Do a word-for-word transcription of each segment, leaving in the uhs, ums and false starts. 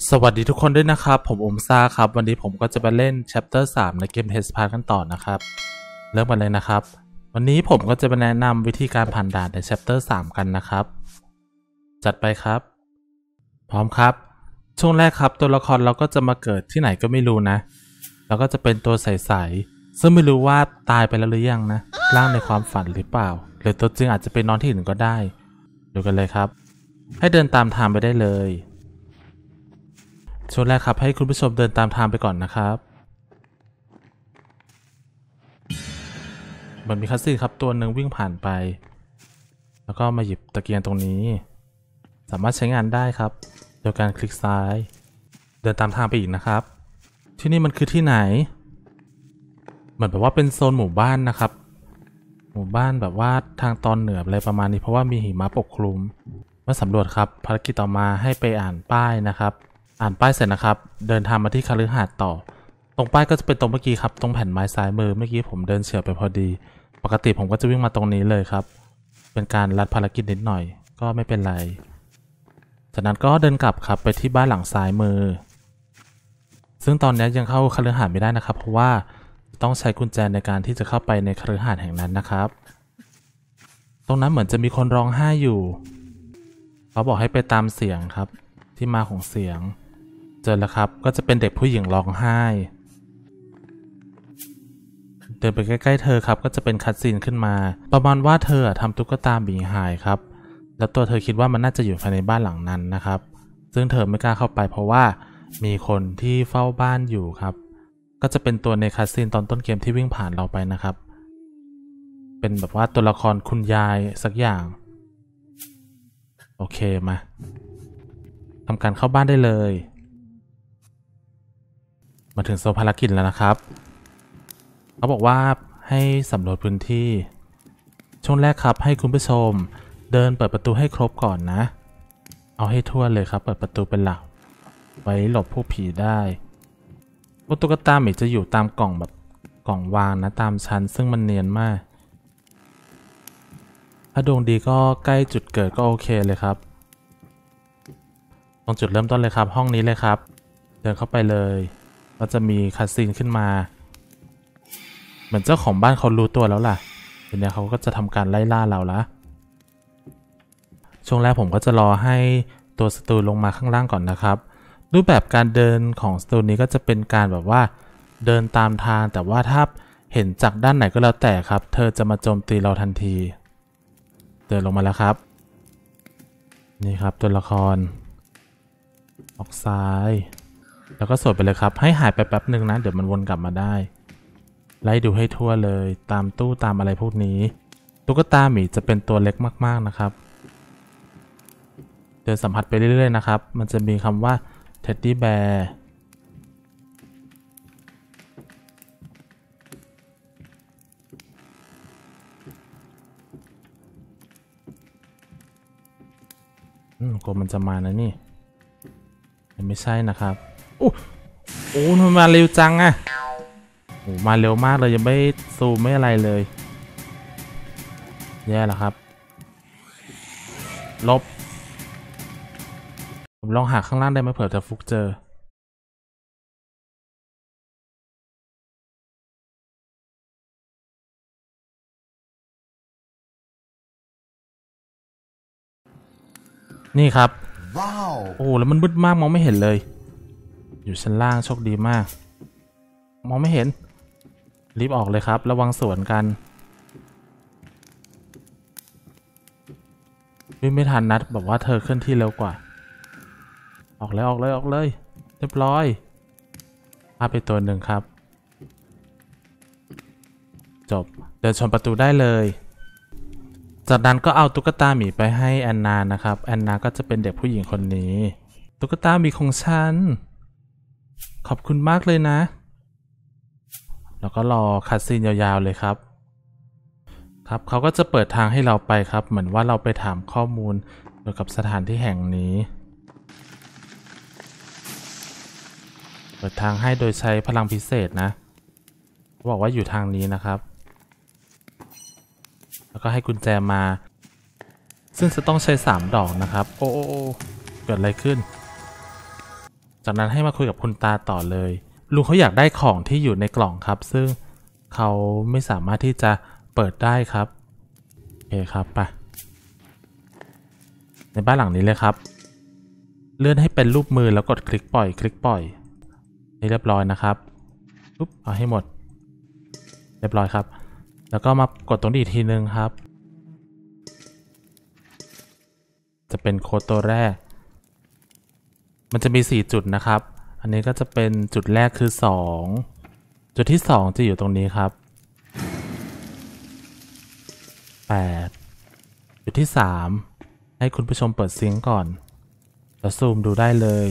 สวัสดีทุกคนด้วยนะครับผมอมซ่าครับวันนี้ผมก็จะมาเล่น Chapter สามในเกม Test Pass กันต่อนะครับเริ่มกันเลยนะครับวันนี้ผมก็จะมาแนะนำวิธีการผ่านด่านใน Chapter สามกันนะครับจัดไปครับพร้อมครับช่วงแรกครับตัวละครเราก็จะมาเกิดที่ไหนก็ไม่รู้นะแล้วก็จะเป็นตัวใสๆซึ่งไม่รู้ว่าตายไปแล้วหรือยังนะร่างในความฝันหรือเปล่าหรือตัวจริงอาจจะเป็นนอนที่อื่นก็ได้ดูกันเลยครับให้เดินตามทางไปได้เลยช่วงแรกครับให้คุณผู้ชมเดินตามทางไปก่อนนะครับมันมีคัสซีนครับตัวหนึ่งวิ่งผ่านไปแล้วก็มาหยิบตะเกียงตรงนี้สามารถใช้งานได้ครับโดยการคลิกซ้ายเดินตามทางไปอีกนะครับที่นี่มันคือที่ไหนเหมือนแบบว่าเป็นโซนหมู่บ้านนะครับหมู่บ้านแบบว่าทางตอนเหนืออะไรประมาณนี้เพราะว่ามีหิมะปกคลุมมาสำรวจครับภารกิจต่อมาให้ไปอ่านป้ายนะครับอ่านป้ายเสร็จนะครับเดินทางมาที่คฤหาสน์ต่อตรงป้ายก็จะเป็นตรงเมื่อกี้ครับตรงแผ่นไม้ซ้ายมือเมื่อกี้ผมเดินเฉียวไปพอดีปกติผมก็จะวิ่งมาตรงนี้เลยครับเป็นการลัดภารกิจนิดหน่อยก็ไม่เป็นไรจากนั้นก็เดินกลับครับไปที่บ้านหลังซ้ายมือซึ่งตอนนี้ยังเข้าคฤหาสน์ไม่ได้นะครับเพราะว่าต้องใช้กุญแจในการที่จะเข้าไปในคฤหาสน์แห่งนั้นนะครับตรงนั้นเหมือนจะมีคนร้องไห้อยู่เขาบอกให้ไปตามเสียงครับที่มาของเสียงเจอแล้วครับก็จะเป็นเด็กผู้หญิงร้องไห้เดินไปใกล้ๆเธอครับก็จะเป็นคัตซีนขึ้นมาประมาณว่าเธอทำตุ๊กตาหมีหายครับแล้วตัวเธอคิดว่ามันน่าจะอยู่ภายในบ้านหลังนั้นนะครับซึ่งเธอไม่กล้าเข้าไปเพราะว่ามีคนที่เฝ้าบ้านอยู่ครับก็จะเป็นตัวในคัตซีนตอนต้นเกมที่วิ่งผ่านเราไปนะครับเป็นแบบว่าตัวละครคุณยายสักอย่างโอเคมาทำการเข้าบ้านได้เลยมาถึงโซนภารกิจแล้วนะครับเขาบอกว่าให้สำรวจพื้นที่ช่วงแรกครับให้คุณผู้ชมเดินเปิดประตูให้ครบก่อนนะเอาให้ทั่วเลยครับเปิดประตูเป็นหลักไว้หลบพวกผีได้พวกตุ๊กตาหมีจะอยู่ตามกล่องแบบกล่องวางนะตามชั้นซึ่งมันเนียนมากถ้าดวงดีก็ใกล้จุดเกิดก็โอเคเลยครับตรงจุดเริ่มต้นเลยครับห้องนี้เลยครับเดินเข้าไปเลยก็จะมีคัสซีนขึ้นมาเหมือนเจ้าของบ้านเขารู้ตัวแล้วล่ะทีนี้เขาก็จะทำการไล่ล่าเราละช่วงแรกผมก็จะรอให้ตัวศัตรูลงมาข้างล่างก่อนนะครับรูปแบบการเดินของศัตรูนี้ก็จะเป็นการแบบว่าเดินตามทางแต่ว่าถ้าเห็นจากด้านไหนก็แล้วแต่ครับเธอจะมาโจมตีเราทันทีเดินลงมาแล้วครับนี่ครับตัวละครออกซ้ายแล้วก็สวดไปเลยครับให้หายไปแป๊บหนึ่งนะเดี๋ยวมันวนกลับมาได้ไล่ดูให้ทั่วเลยตามตู้ตามอะไรพวกนี้ตุ๊กตาหมีจะเป็นตัวเล็กมากๆนะครับเดินสัมผัสไปเรื่อยๆนะครับมันจะมีคำว่า Teddy Bear อืมกลัวมันจะมานะนี่ไม่ใช่นะครับโอ้โอ้มันมาเร็วจังอะโอ้มาเร็วมากเลยยังไม่ซูมไม่อะไรเลยแย่แล้วครับลบผมลองหาข้างล่างได้ไหมเผื่อจะฟุกเจอนี่ครับว้าวโอ้แล้วมันมืดมากมองไม่เห็นเลยอยู่ชั้นล่างโชคดีมากมองไม่เห็นรีบออกเลยครับระวังสวนกันวิ่งไม่ทันนัดบอกว่าเธอเคลื่อนที่เร็วกว่าออกเลยออกเลยออกเลยเรียบร้อยพาไปตัวหนึ่งครับจบเดินชนประตูได้เลยจากนั้นก็เอาตุ๊กตาหมีไปให้แอนนานะครับแอนนาก็จะเป็นเด็กผู้หญิงคนนี้ตุ๊กตาหมีของฉันขอบคุณมากเลยนะแล้วก็รอคัตซีนยาวๆเลยครับครับเขาก็จะเปิดทางให้เราไปครับเหมือนว่าเราไปถามข้อมูลเกี่ยวกับสถานที่แห่งนี้เปิดทางให้โดยใช้พลังพิเศษนะบอกว่าอยู่ทางนี้นะครับแล้วก็ให้กุญแจมาซึ่งจะต้องใช้สามดอกนะครับโอ้โอ้เกิดอะไรขึ้นจากนั้นให้มาคุยกับคุณตาต่อเลยลุงเขาอยากได้ของที่อยู่ในกล่องครับซึ่งเขาไม่สามารถที่จะเปิดได้ครับโอเคครับไปในบ้านหลังนี้เลยครับเลื่อนให้เป็นรูปมือแล้วกดคลิกปล่อยคลิกปล่อยให้เรียบร้อยนะครับปุ๊บเอาให้หมดเรียบร้อยครับแล้วก็มากดตรงนี้อีกทีนึงครับจะเป็นโค้ดตัวแรกมันจะมีสี่จุดนะครับอันนี้ก็จะเป็นจุดแรกคือสองจุดที่สองจะอยู่ตรงนี้ครับแปดจุดที่สามให้คุณผู้ชมเปิดซิงก์ก่อนแล้วซูมดูได้เลย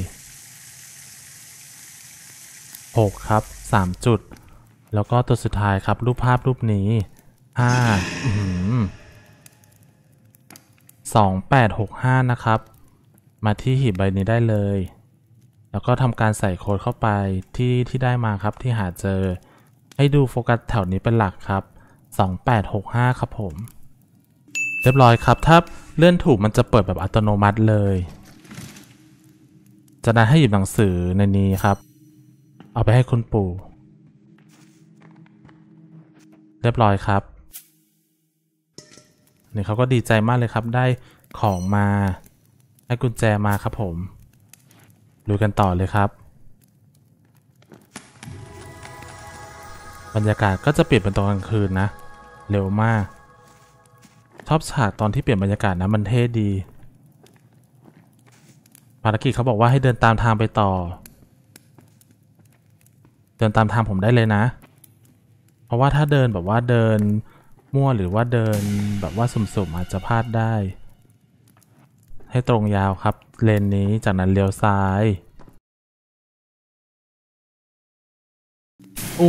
หกครับสามจุดแล้วก็ตัวสุดท้ายครับรูปภาพรูปนี้ห้าอืมสองแปดหกห้านะครับมาที่หีบใบนี้ได้เลยแล้วก็ทำการใส่โค้ดเข้าไปที่ที่ได้มาครับที่หาเจอให้ดูโฟกัสแถวนี้เป็นหลักครับสองแปดหกห้าครับผมเรียบร้อยครับถ้าเลื่อนถูกมันจะเปิดแบบอัตโนมัติเลยจากนั้นให้หยิบหนังสือในนี้ครับเอาไปให้คุณปู่เรียบร้อยครับนี่เขาก็ดีใจมากเลยครับได้ของมาให้กุญแจมาครับผมดูกันต่อเลยครับบรรยากาศก็จะเปลี่ยนเป็นตอนกลางคืนนะเร็วมากชอบฉากตอนที่เปลี่ยนบรรยากาศนะมันเท่ดีภารกิจเขาบอกว่าให้เดินตามทางไปต่อเดินตามทางผมได้เลยนะเพราะว่าถ้าเดินแบบว่าเดินมั่วหรือว่าเดินแบบว่าสุ่มๆอาจจะพลาดได้ให้ตรงยาวครับเลนนี้จากนั้นเลี้ยวซ้ายอู้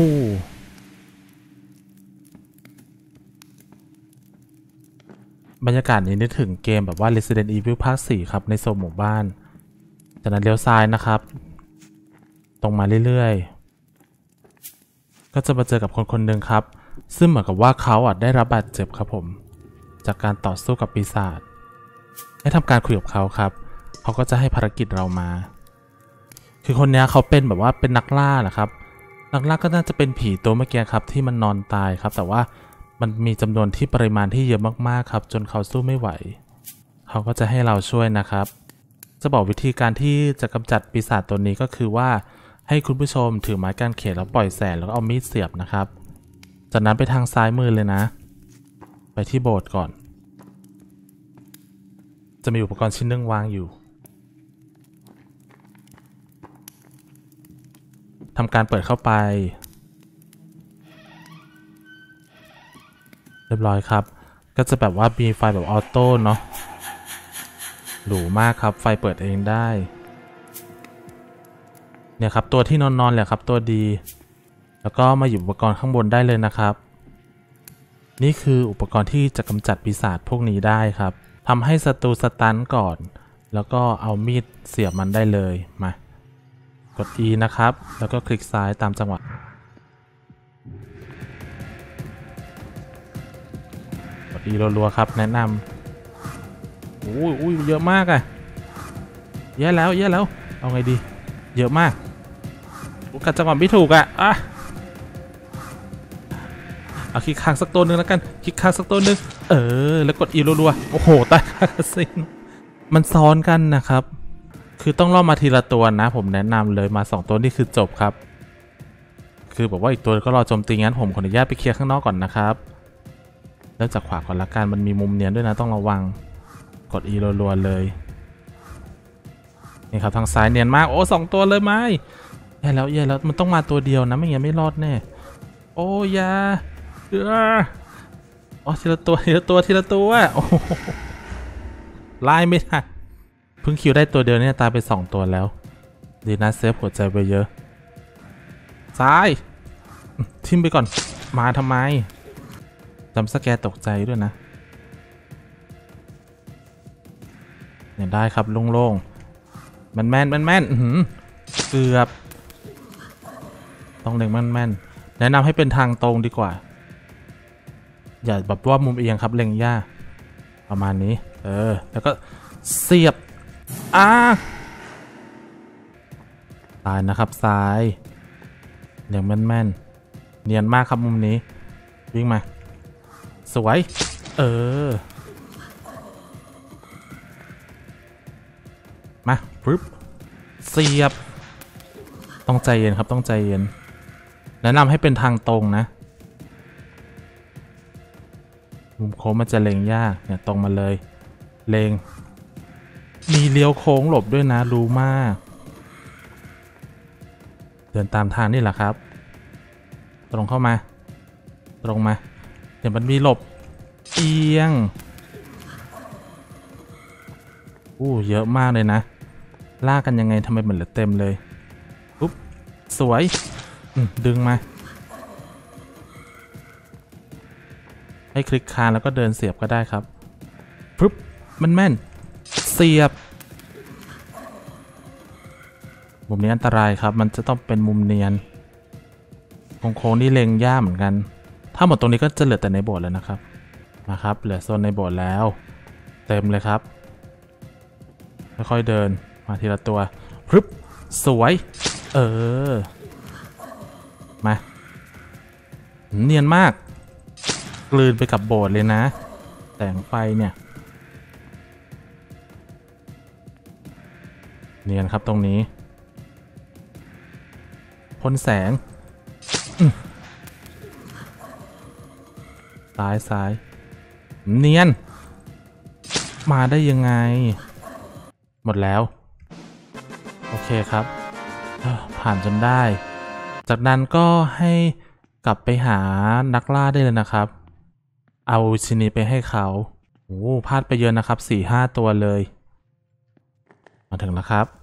บรรยากาศนี้นึกถึงเกมแบบว่า Resident Evil ภาคสี่ครับในโซนหมู่บ้านจากนั้นเลี้ยวซ้ายนะครับตรงมาเรื่อยๆก็จะมาเจอกับคนคนหนึ่งครับซึ่งเหมือนกับว่าเขาอ่ะได้รับบาดเจ็บครับผมจากการต่อสู้กับปีศาจให้ทำการคุยกับเขาครับเขาก็จะให้ภารกิจเรามาคือคนนี้เขาเป็นแบบว่าเป็นนักล่านะครับนักล่าก็น่าจะเป็นผีตัวเมื่อกี้ครับที่มันนอนตายครับแต่ว่ามันมีจำนวนที่ปริมาณที่เยอะมากๆครับจนเขาสู้ไม่ไหวเขาก็จะให้เราช่วยนะครับจะบอกวิธีการที่จะกำจัดปีศาจตัวนี้ก็คือว่าให้คุณผู้ชมถือไม้กางเขนแล้วปล่อยแสงแล้วก็เอามีดเสียบนะครับจากนั้นไปทางซ้ายมือเลยนะไปที่โบสถ์ก่อนจะมีอุปกรณ์ชิ้นหนึ่งวางอยู่ทำการเปิดเข้าไปเรียบร้อยครับก็จะแบบว่ามีไฟแบบออโต้เนาะหรูมากครับไฟเปิดเองได้เนี่ยครับตัวที่นอนๆแหละครับตัวดีแล้วก็มาหยิบอุปกรณ์ข้างบนได้เลยนะครับนี่คืออุปกรณ์ที่จะกำจัดปีศาจพวกนี้ได้ครับทำให้ศัตรูสตันก่อนแล้วก็เอามีดเสียบมันได้เลยมากด E นะครับแล้วก็คลิกซ้ายตามจังหวะกด E รัวๆครับแนะนำโอ้ยอุ้ยเยอะมากอะแย่แล้วแย่แล้วเอาไงดีเยอะมากกัดจังหวะไม่ถูกอะอ่ะเอาคลิกค้างสักตัวหนึ่งแล้วกันคลิกค้างสักตัวหนึ่งเออแล้วกด E รัวๆโอ้โหตายคาสินมันซ้อนกันนะครับคือต้องล่อมาทีละตัวนะผมแนะนำเลยมาสองตัวนี่คือจบครับคือบอกว่าอีกตัวก็รอโจมตีงั้นผมขออนุญาตไปเคลียร์ข้างนอกก่อนนะครับเริ่มจากขวาก่อนละกันมันมีมุมเนียนด้วยนะต้องระวังกด E รัวๆเลยนี่ครับทางซ้ายเนียนมากโอ้สองตัวเลยไหมแย่แล้วแย่แล้วมันต้องมาตัวเดียวนะไม่งั้นไม่รอดแน่โอ้ยาเอออ๋อทีละตัวทีละตัวทีละตัวโอ้ไล่ไม่ทันเพิ่งคิวได้ตัวเดียวเนี่ยตายไปสองตัวแล้วดีนะเซฟหัวใจไปเยอะซ้ายทิมไปก่อนมาทำไมจำสแกร์ตกใจด้วยนะเนี่ยได้ครับโล่งๆแม่นแม่นแม่นแม่นเกือบต้องเล็งแม่นแม่นแนะนำให้เป็นทางตรงดีกว่าอย่าแบบว่ามุมเอียงครับเล็งยากประมาณนี้เออแล้วก็เสียบอ่าซ้ายนะครับซ้ายอย่างแม่นๆเนียนมากครับมุมนี้วิ่งมาสวยเออมาปึ๊บเสียบต้องใจเย็นครับต้องใจเย็นแนะนำให้เป็นทางตรงนะมุมโค้งมันจะเล็งยากเนี่ยตรงมาเลยเล็งมีเลี้ยวโค้งหลบด้วยนะรู้มากเดินตามทางนี่แหละครับตรงเข้ามาตรงมาเดี๋ยวมันมีหลบเอียงอู้เยอะมากเลยนะลากกันยังไงทำไมเหมือนเหลือเต็มเลยปุ๊บสวยดึงมาให้คลิกค้างแล้วก็เดินเสียบก็ได้ครับปุ๊บมันแม่นเสียบมุมนี้อันตรายครับมันจะต้องเป็นมุมเนียนโค้งๆนี่เล็งยากเหมือนกันถ้าหมดตรงนี้ก็จะเหลือแต่ในโบสถ์แล้วนะครับนะครับเหลือโซนในโบสถ์แล้วเต็มเลยครับค่อยๆเดินมาทีละตัวปึ๊บสวยเออมาเนียนมากกลืนไปกับโบสถ์เลยนะแสงไฟเนี่ยเนียนครับตรงนี้พ่นแสงซ้ายซ้ายเนียนมาได้ยังไงหมดแล้วโอเคครับผ่านจนได้จากนั้นก็ให้กลับไปหานักล่าได้เลยนะครับเอาชิ้นนี้ไปให้เขาโอ้พลาดไปเยอะนะครับสี่ห้าตัวเลยมาถึงแล้วครับ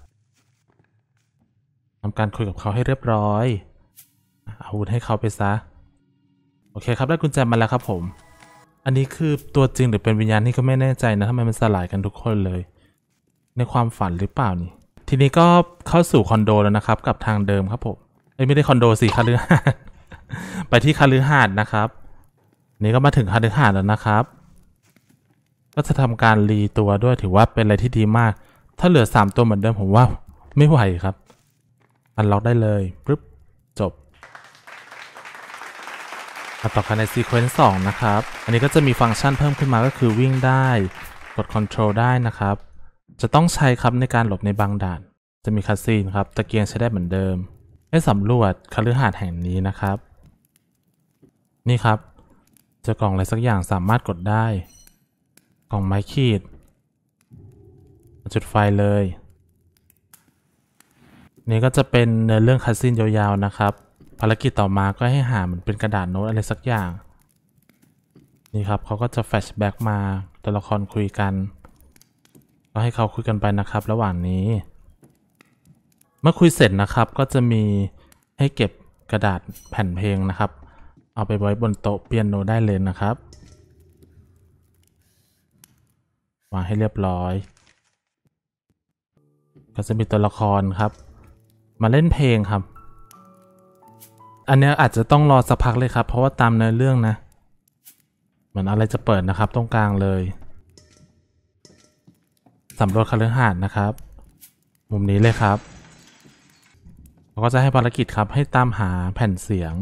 ทำการคุยกับเขาให้เรียบร้อยเอาอาวุธให้เขาไปซะโอเคครับได้กุญแจมาแล้วครับผมอันนี้คือตัวจริงหรือเป็นวิญญาณนี่ก็ไม่แน่ใจนะทำไมมันสลายกันทุกคนเลยในความฝันหรือเปล่านี่ทีนี้ก็เข้าสู่คอนโดแล้วนะครับกับทางเดิมครับผมไม่ได้คอนโดสิคฤหาสน์ ไปที่คฤหาสน์นะครับนี่ก็มาถึงคฤหาสน์แล้วนะครับก็จะทำการรีตัวด้วยถือว่าเป็นอะไรที่ดีมากถ้าเหลือสามตัวเหมือนเดิมผมว่าไม่ไหวครับอันล็อกได้เลยปึ๊บจบมาต่อกันในซีเควนซ์สองนะครับอันนี้ก็จะมีฟังก์ชันเพิ่มขึ้นมาก็คือวิ่งได้กด Control ได้นะครับจะต้องใช้ครับในการหลบในบางด่านจะมีคัสซีนครับตะเกียงใช้ได้เหมือนเดิมให้สำรวจคฤหาสน์แห่งนี้นะครับนี่ครับเจอกล่องอะไรสักอย่างสามารถกดได้กล่องไม้ขีดจุดไฟเลยนี่ก็จะเป็นเนื้อเรื่องคัสซีนยาวๆนะครับภารกิจต่อมาก็ให้หาเหมือนเป็นกระดาษโน้ตอะไรสักอย่างนี่ครับเขาก็จะแฟลชแบ็กมาตัวละครคุยกันก็ให้เขาคุยกันไปนะครับระหว่างนี้เมื่อคุยเสร็จนะครับก็จะมีให้เก็บกระดาษแผ่นเพลงนะครับเอาไปไว้บนโต๊ะเปียโนได้เลยนะครับวางให้เรียบร้อยก็จะมีตัวละครครับมาเล่นเพลงครับอันนี้อาจจะต้องรอสักพักเลยครับเพราะว่าตามเนื้อเรื่องนะเหมือนอะไรจะเปิดนะครับตรงกลางเลยสำรวจคฤหาสน์นะครับมุมนี้เลยครับเราก็จะให้ภารกิจครับให้ตามหาแผ่นเสียง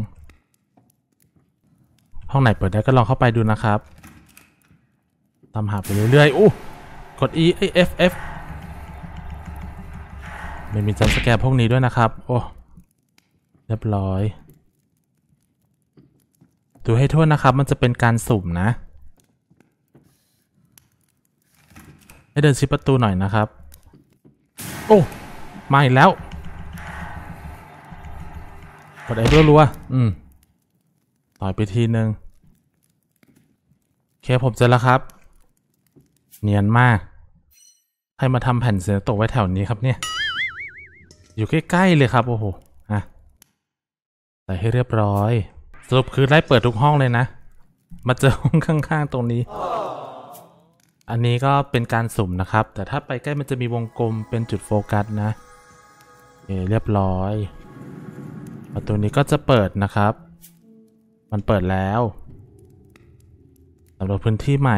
ห้องไหนเปิดได้ก็ลองเข้าไปดูนะครับตามหาไปเรื่อยๆอู้กด E ไอ F F ไม่มีจัมป์สแกร์พวกนี้ด้วยนะครับโอ้เรียบร้อยดูให้ทั่วนะครับมันจะเป็นการสุ่มนะให้เดินชิดประตูหน่อยนะครับโอ้มาอีกแล้วกดไอ้รัวๆอืมต่อยไปทีนึงโอเคผมเจอแล้วครับเนียนมากให้มาทำแผ่นเสียงตกไว้แถวนี้ครับเนี่ยอยู่ใกล้ๆเลยครับโอ้โหอ่ะใส่ให้เรียบร้อยสรุปคือไล่เปิดทุกห้องเลยนะมาเจอห้องข้างๆตรงนี้อันนี้ก็เป็นการสุ่มนะครับแต่ถ้าไปใกล้มันจะมีวงกลมเป็นจุดโฟกัสนะโอเคเรียบร้อยประตูนี้ก็จะเปิดนะครับมันเปิดแล้วสำหรับพื้นที่ใหม่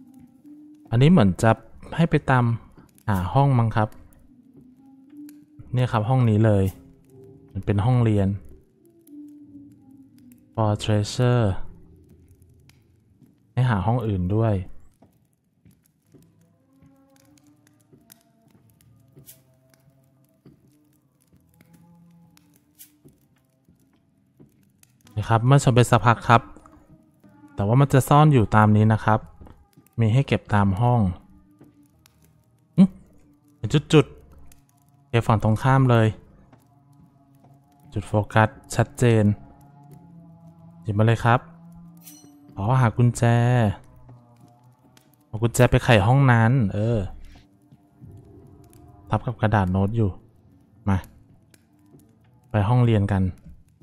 อันนี้เหมือนจะให้ไปตามหาห้องมั้งครับเนี่ยครับห้องนี้เลยมันเป็นห้องเรียน for treasure ให้หาห้องอื่นด้วยนะครับเมื่อชมไปสักพักครับแต่ว่ามันจะซ่อนอยู่ตามนี้นะครับมีให้เก็บตามห้องเป็นจุดๆเก็บฝั่งตรงข้ามเลยจุดโฟกัสชัดเจนหยิบมาเลยครับอ๋อหากุญแจเอากุญแจไปไขห้องนั้นเออทับกับกระดาษโน้ตอยู่มาไปห้องเรียนกัน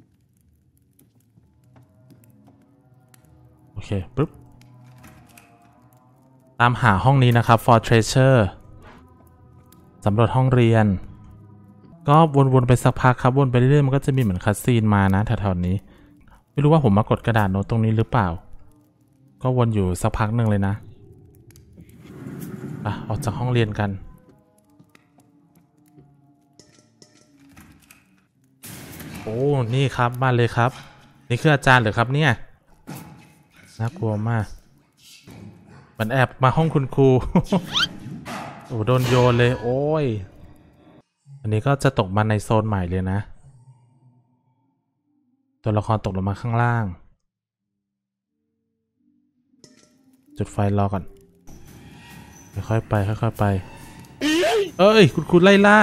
โอเคปึ๊บตามหาห้องนี้นะครับ for treasure สำรวจห้องเรียนก็วนๆไปสักพักครับวนไปเรื่อยๆมันก็จะมีเหมือนคัสซีนมานะแถวๆนี้ไม่รู้ว่าผมมากดกระดาษโน้ตตรงนี้หรือเปล่าก็วนอยู่สักพักหนึ่งเลยนะอ่ะออกจากห้องเรียนกันโอ้นี่ครับมาเลยครับนี่คืออาจารย์เหรอครับเนี่ยน่ากลัวมากมันแอบมาห้องคุณครู โอ้โดนโยนเลยโอ้ยอันนี้ก็จะตกมาในโซนใหม่เลยนะตัวละครตกลงมาข้างล่างจุดไฟรอก่อนค่อยๆไปค่อยๆไปเอ้ยคุณครูไล่ล่า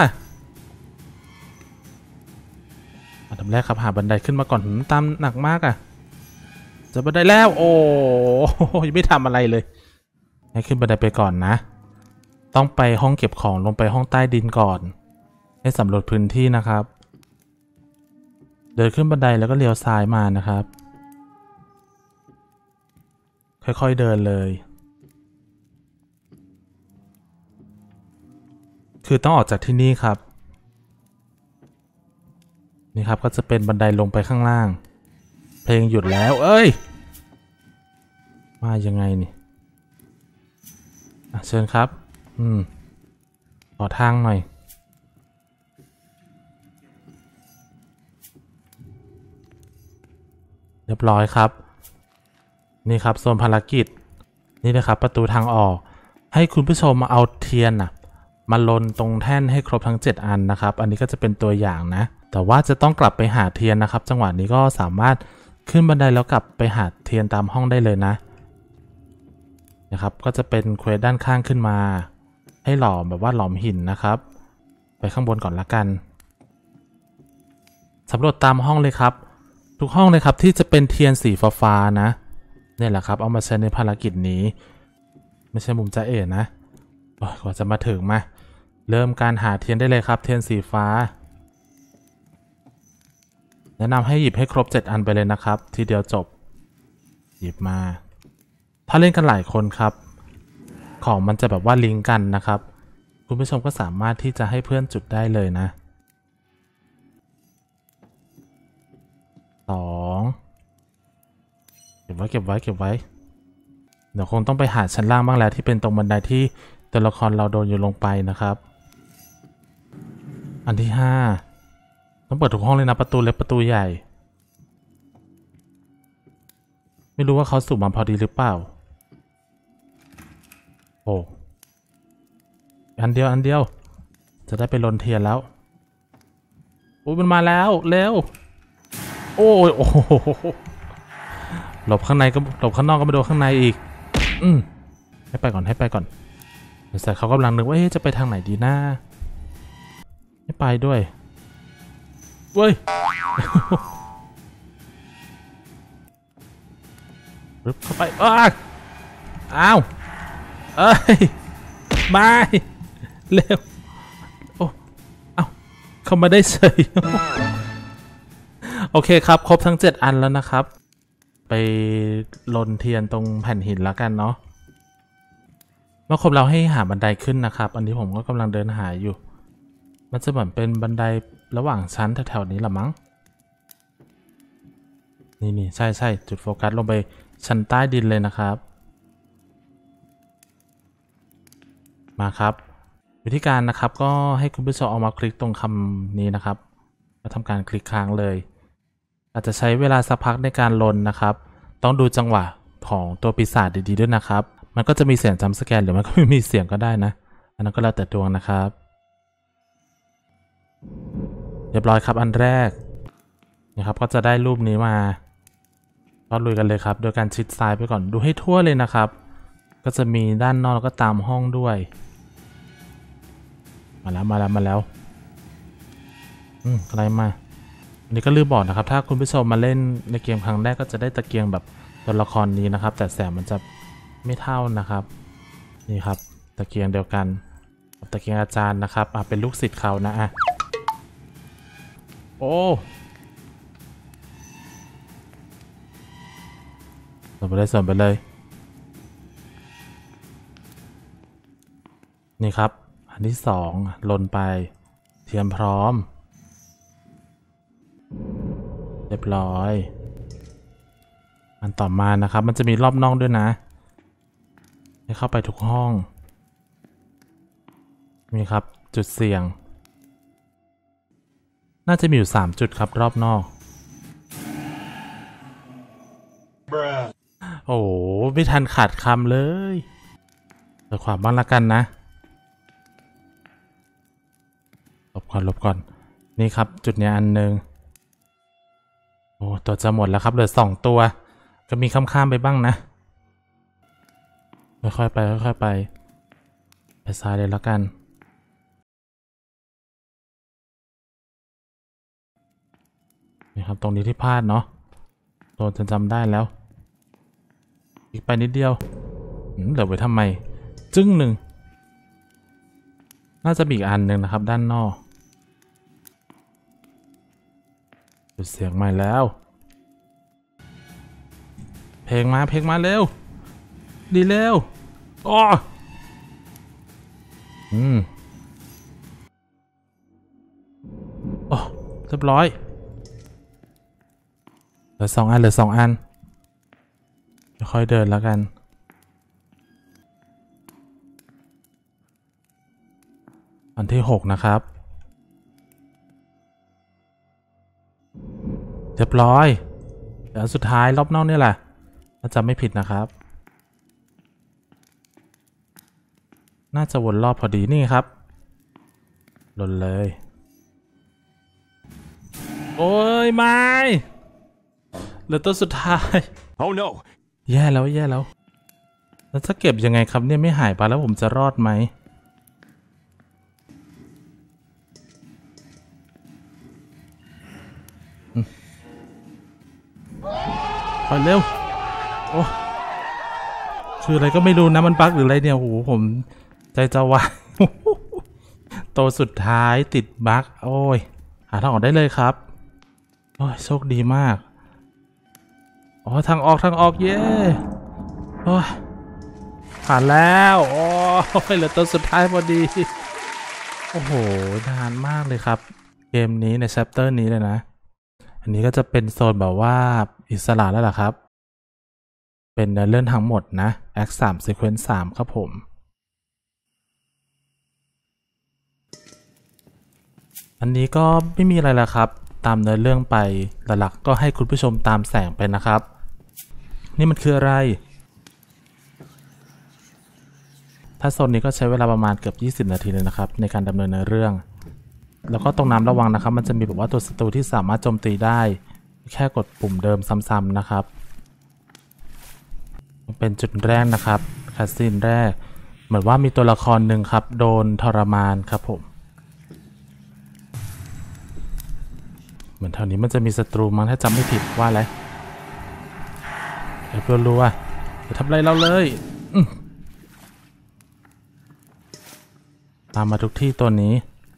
อันดับแรกครับหาบันไดขึ้นมาก่อนตามหนักมากอ่ะเจอบันไดแล้วโอ้ยังไม่ทำอะไรเลยให้ขึ้นบันไดไปก่อนนะต้องไปห้องเก็บของลงไปห้องใต้ดินก่อนให้สำรวจพื้นที่นะครับเดินขึ้นบันไดแล้วก็เลี้ยวซ้ายมานะครับค่อยๆเดินเลยคือต้องออกจากที่นี่ครับนี่ครับก็จะเป็นบันไดลงไปข้างล่างเพลงหยุดแล้วเอ้ยมายังไงนี่เชิญครับอืมขอทางหน่อยเรียบร้อยครับนี่ครับโซนภารกิจนี่นะครับประตูทางออกให้คุณผู้ชมมาเอาเทียนน่ะมาลนตรงแท่นให้ครบทั้งเจ็ดอันนะครับอันนี้ก็จะเป็นตัวอย่างนะแต่ว่าจะต้องกลับไปหาเทียนนะครับจังหวะนี้ก็สามารถขึ้นบันไดแล้วกลับไปหาเทียนตามห้องได้เลยนะนะครับก็จะเป็นเควสด้านข้างขึ้นมาให้หลอมแบบว่าหลอมหินนะครับไปข้างบนก่อนละกันสำรวจตามห้องเลยครับทุกห้องเลยครับที่จะเป็นเทียนสีฟ้าๆนะนี่แหละครับเอามาใช้ในภารกิจนี้ไม่ใช่มุมจ้าเอ๋นะกว่าจะมาถึงมาเริ่มการหาเทียนได้เลยครับเทียนสีฟ้าแนะนำให้หยิบให้ครบเจ็ดอันไปเลยนะครับทีเดียวจบหยิบมาถ้าเล่นกันหลายคนครับของมันจะแบบว่าลิงก์กันนะครับคุณผู้ชมก็สามารถที่จะให้เพื่อนจุดได้เลยนะสองเก็บไว้เก็บไว้เก็บไว้เดี๋ยวคงต้องไปหาชั้นล่างบ้างแล้วที่เป็นตรงบันไดที่ตัวละครเราโดนอยู่ลงไปนะครับอันที่ห้าต้องเปิดทุกห้องเลยนะประตูเล็กประตูใหญ่ไม่รู้ว่าเขาสุ่มมาพอดีหรือเปล่าโอ้อันเดียวอันเดียวจะได้ไปลนเทียนแล้วอุ้ยมันมาแล้วเร็วโอ้ยโอ้โหหลบข้างในก็หลบข้างนอกก็ไม่โดนข้างในอีกอืมให้ไปก่อนให้ไปก่อนแต่เขากำลังนึกว่าจะไปทางไหนดีนะไม่ไปด้วยเว้ยรึบเข้าไปอ้าวอ้าวเอ้ยไม่เร็วโอ้เอ้าเข้ามาได้เฉยโอเคครับครบทั้งเจ็ดอันแล้วนะครับไปลนเทียนตรงแผ่นหินแล้วกันเนาะเมื่อครบเราให้หาบันไดขึ้นนะครับอันนี้ผมก็กำลังเดินหาอยู่มันจะเหมือนเป็นบันไดระหว่างชั้นแถวๆนี้ละมั้งนี่นี่ใช่ใช่จุดโฟกัสลงไปชั้นใต้ดินเลยนะครับมาครับวิธีการนะครับก็ให้คุณผู้ชมเอามาคลิกตรงคำนี้นะครับแล้วทำการคลิกค้างเลยอาจจะใช้เวลาสักพักในการลนนะครับต้องดูจังหวะของตัวปีศาจดีๆด้วยนะครับมันก็จะมีเสียงจัมป์สแกร์หรือมันก็ไม่มีเสียงก็ได้นะอันนั้นก็แล้วแต่ดวงนะครับเรียบร้อยครับอันแรกนะครับก็จะได้รูปนี้มาก็ลุยกันเลยครับโดยการชิดซ้ายไปก่อนดูให้ทั่วเลยนะครับก็จะมีด้านนอกแล้วก็ตามห้องด้วยมาแล้วมาแล้วมาแล้วอืมอะไรมาอันนี้ก็ลืมบอกนะครับถ้าคุณผู้ชมมาเล่นในเกมครั้งแรกก็จะได้ตะเกียงแบบตัวละครนี้นะครับแต่แสงมันจะไม่เท่านะครับนี่ครับตะเกียงเดียวกันตะเกียงอาจารย์นะครับอ่ะเป็นลูกศิษย์เขานะอ่ะโอ้ส่วนไปเลยส่วนไปเลยนี่ครับอันที่สองลนไปเตรียมพร้อมเรียบร้อยอันต่อมานะครับมันจะมีรอบนอกด้วยนะให้เข้าไปทุกห้องมีครับจุดเสี่ยงน่าจะมีอยู่สามจุดครับรอบนอกโอ้โหไม่ทันขาดคำเลยเปิดความบ้างละกันนะลบก่อนลบก่อนนี่ครับจุดนี้อันหนึ่งโอ้ตัวจะหมดแล้วครับเหลือสองตัวก็มีข้ามๆไปบ้างนะค่อยๆไปค่อยๆไปไปซ้ายเลยแล้วกันนี่ครับตรงนี้ที่พลาดเนาะโดนจนจำได้แล้วอีกไปนิดเดียวเหลือไว้ทำไมจึ้งหนึ่งน่าจะมีอีกอันหนึ่งนะครับด้านนอกดูเสียงใหม่แล้วเพลงมาเพลงมาเร็วดีเร็วอ้ออืมโอ้เรียบร้อยเหลือสองอันเหลือสองอันค่อยเดินแล้วกันอันที่หกนะครับเรียบร้อยแล้วสุดท้ายรอบนอกนี่แหละถ้าจำไม่ผิดนะครับน่าจะวนรอบพอดีนี่ครับลนเลยโอ้ยไม่เหลือตัวสุดท้าย Oh no แย่แล้วแย่แล้วแล้วจะเก็บยังไงครับเนี่ยไม่หายไปแล้วผมจะรอดไหมไปเร็วโอ้คืออะไรก็ไม่รู้นะมันบั๊กหรืออะไรเนี่ยโอ้โหผมใจจะวายตัวสุดท้ายติดบั๊กโอ้ยหาทางออกได้เลยครับโอ้ยโชคดีมากอ๋อทางออกทางออกเย้โอ้ยผ่านแล้วโอ้ยเหลือตัวสุดท้ายพอดีโอ้โหนานมากเลยครับเกมนี้ในแชปเตอร์นี้เลยนะอันนี้ก็จะเป็นโซนแบบว่าอิสระแล้วล่ะครับเป็นเรื่องทั้งหมดนะ Act สาม Sequence สามครับผมอันนี้ก็ไม่มีอะไรแล้วครับตามเนื้อเรื่องไปหลักๆก็ให้คุณผู้ชมตามแสงไปนะครับนี่มันคืออะไรถ้าโซนนี้ก็ใช้เวลาประมาณเกือบยี่สิบนาทีเลยนะครับในการดำเนินเนื้อเรื่องแล้วก็ตรงน้ำระวังนะครับมันจะมีแบบว่าตัวศัตรูที่สามารถโจมตีได้แค่กดปุ่มเดิมซ้ำๆนะครับเป็นจุดแรกนะครับคัสซีนแรกเหมือนว่ามีตัวละครหนึ่งครับโดนทรมานครับผมเหมือนแถวนี้มันจะมีศัตรูมั้งถ้าจำไม่ผิดว่าอะไรไอ้เพื่อนรู้ว่าจะทำอะไรเราเลยตามมาทุกที่ตัวนี้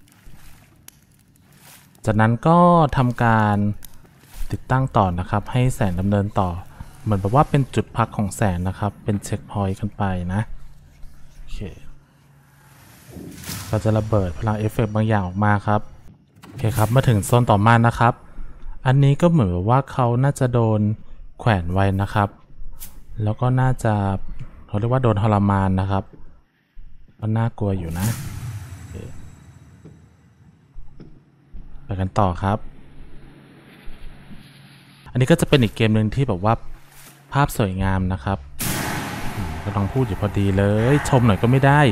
จากนั้นก็ทำการติดตั้งต่อนะครับให้แสงดำเนินต่อเหมือนแบบว่าเป็นจุดพักของแสงนะครับเป็นเช็คพอยต์กันไปนะโอเคเราจะระเบิดพลังเอฟเฟกต์บางอย่างออกมาครับโอเคครับมาถึงโซนต่อมานะครับอันนี้ก็เหมือนว่าเขาน่าจะโดนแขวนไว้นะครับแล้วก็น่าจะเขาเรียกว่าโดนทรมานนะครับก็น่ากลัวอยู่นะไปกันต่อครับอันนี้ก็จะเป็นอีกเกมหนึ่งที่แบบว่าภาพสวยงามนะครับกำลังพูดอยู่พอดีเลยชมหน่อยก็ไม่ได้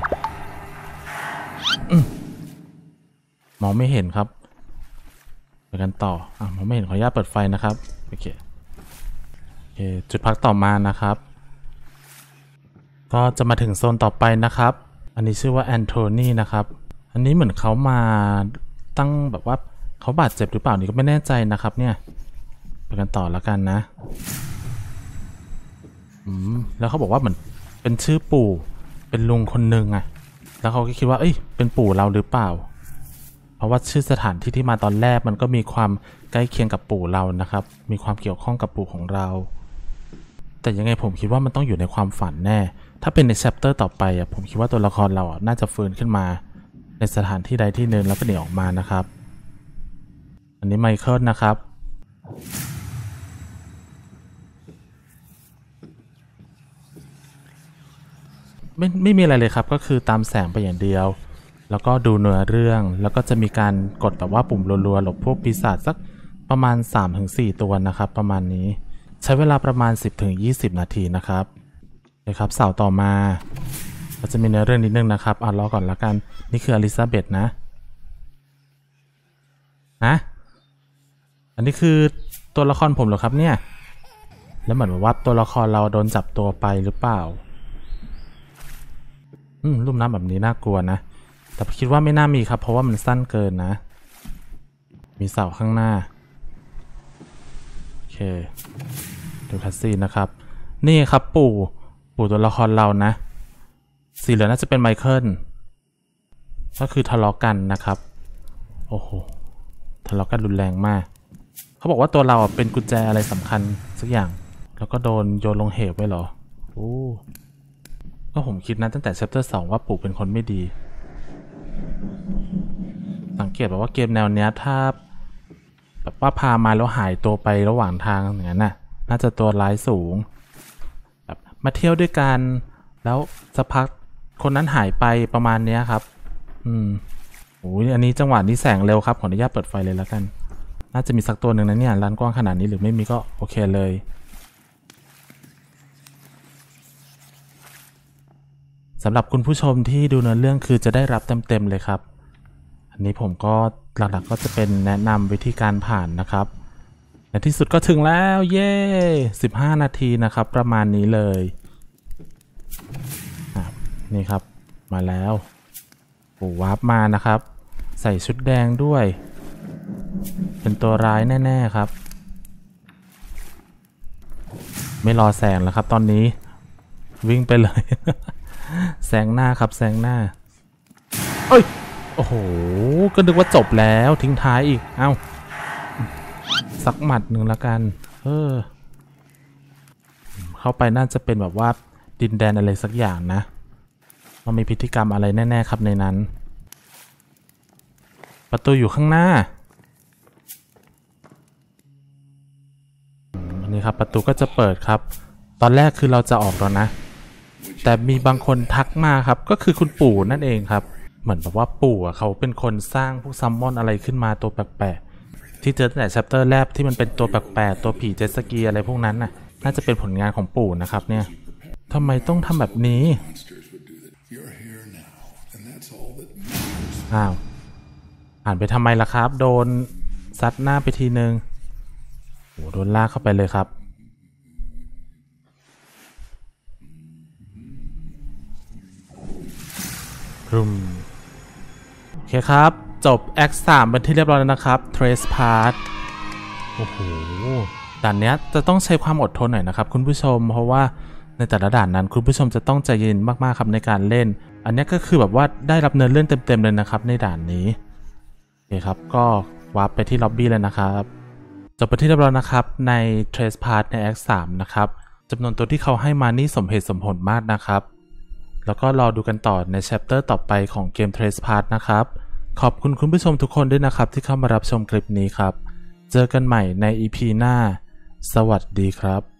มองไม่เห็นครับไปกันต่ออ่ะมองไม่เห็นขออนุญาตเปิดไฟนะครับโอเคโอเคจุดพักต่อมานะครับก็จะมาถึงโซนต่อไปนะครับอันนี้ชื่อว่าแอนโทนีนะครับอันนี้เหมือนเขามาตั้งแบบว่าเขาบาดเจ็บหรือเปล่านี่ก็ไม่แน่ใจนะครับเนี่ยไปกันต่อแล้วกันนะอืมแล้วเขาบอกว่าเหมือนเป็นชื่อปู่เป็นลุงคนหนึ่งอะแล้วเขาก็คิดว่าเอ้ยเป็นปู่เราหรือเปล่าเพราะว่าชื่อสถานที่ที่มาตอนแรกมันก็มีความใกล้เคียงกับปู่เรานะครับมีความเกี่ยวข้องกับปู่ของเราแต่ยังไงผมคิดว่ามันต้องอยู่ในความฝันแน่ถ้าเป็นในแชปเตอร์ต่อไปอะผมคิดว่าตัวละครเราอะน่าจะฟื้นขึ้นมาในสถานที่ใดที่หนึ่งแล้วก็หนีออกมานะครับอันนี้ไมเคิลนะครับไม่ไม่มีอะไรเลยครับก็คือตามแสงไปอย่างเดียวแล้วก็ดูเนื้อเรื่องแล้วก็จะมีการกดแบบว่าปุ่มรัวๆหลบพวกปีศาจสักประมาณ สามถึงสี่ ตัวนะครับประมาณนี้ใช้เวลาประมาณ สิบถึงยี่สิบ นาทีนะครับนะครับเสาต่อมาเราจะมีเนื้อเรื่องนิดนึงนะครับอ่านรอก่อนละกันนี่คืออลิซาเบธนะนะอันนี้คือตัวละครผมเหรอครับเนี่ยแล้วเหมือนว่าตัวละครเราโดนจับตัวไปหรือเปล่าอืมรูปน้ำแบบนี้น่ากลัวนะแต่คิดว่าไม่น่ามีครับเพราะว่ามันสั้นเกินนะมีเสาข้างหน้าโอเคดูคัสซีนนะครับนี่ครับปู่ปู่ตัวละครเรานะสีเหลืองน่าจะเป็นไมเคิลก็คือทะเลาะกันนะครับโอ้โหทะเลาะกันรุนแรงมากเขาบอกว่าตัวเราเป็นกุญแจอะไรสำคัญสักอย่างแล้วก็โดนโยนลงเหวไว้เหรอโอ้ก็ผมคิดนะตั้งแต่ chapter สองว่าปู่เป็นคนไม่ดีสังเกตแบบว่าเกมแนวเนี้ยถ้าแบบว่าพามาแล้วหายตัวไประหว่างทางอย่างนั้นน่ะน่าจะตัวร้ายสูงแบบมาเที่ยวด้วยกันแล้วสักพักคนนั้นหายไปประมาณนี้ครับอืมโอ้ยอันนี้จังหวะนี้แสงเร็วครับขออนุญาตเปิดไฟเลยแล้วกันน่าจะมีสักตัวหนึ่งนะเนี่ยร้านกว้างขนาดนี้หรือไม่มีก็โอเคเลยสำหรับคุณผู้ชมที่ดูเนื้อเรื่องคือจะได้รับเต็มๆเลยครับอันนี้ผมก็หลักๆก็จะเป็นแนะนำวิธีการผ่านนะครับในที่สุดก็ถึงแล้วเย้สิบห้านาทีนะครับประมาณนี้เลยนี่ครับมาแล้วปู่วาร์ปมานะครับใส่ชุดแดงด้วยเป็นตัวร้ายแน่ๆครับไม่รอแสงแล้วครับตอนนี้วิ่งไปเลย แซงหน้าครับแซงหน้าเอ้ยโอ้โหก็นึกว่าจบแล้วทิ้งท้ายอีกเอ้าสักหมัดหนึ่งละกันเออเข้าไปน่าจะเป็นแบบว่าดินแดนอะไรสักอย่างนะมันมีพิธีกรรมอะไรแน่ๆครับในนั้นประตูอยู่ข้างหน้าอันนี้ครับประตูก็จะเปิดครับตอนแรกคือเราจะออกแล้วนะแต่มีบางคนทักมาครับก็คือคุณปู่นั่นเองครับเหมือนแบบว่าปู่อ่ะเขาเป็นคนสร้างพวกซัมมอนอะไรขึ้นมาตัวแปลกๆที่เจอตั้งแต่ chapter แรกที่มันเป็นตัวแปลกๆตัวผีเจ็ตสกีอะไรพวกนั้นน่ะน่าจะเป็นผลงานของปู่นะครับเนี่ยทำไมต้องทำแบบนี้อ้าวอ่านไปทำไมล่ะครับโดนซัดหน้าไปทีนึงโหโดนลากเข้าไปเลยครับรุมโอเคครับจบ แอค สามเป็นที่เรียบร้อยแล้วนะครับ Trace Path โอ้โหด่านเนี้ยจะต้องใช้ความอดทนหน่อยนะครับคุณผู้ชมเพราะว่าในแต่ละด่านนั้นคุณผู้ชมจะต้องใจเย็นมากๆครับในการเล่นอันนี้ก็คือแบบว่าได้รับเนื้อเรื่องเต็มๆเลยนะครับในด่านนี้โอเคครับก็วาร์ปไปที่ล็อบบี้เลยนะครับจบไปที่เรียบร้อยนะครับใน Trace Path ใน แอค สามนะครับจำนวนตัวที่เขาให้มานี่สมเหตุสมผลมากนะครับแล้วก็รอดูกันต่อใน chapter ต่อไปของเกม Trace Path นะครับขอบคุณคุณผู้ชมทุกคนด้วยนะครับที่เข้ามารับชมคลิปนี้ครับเจอกันใหม่ใน อี พี หน้าสวัสดีครับ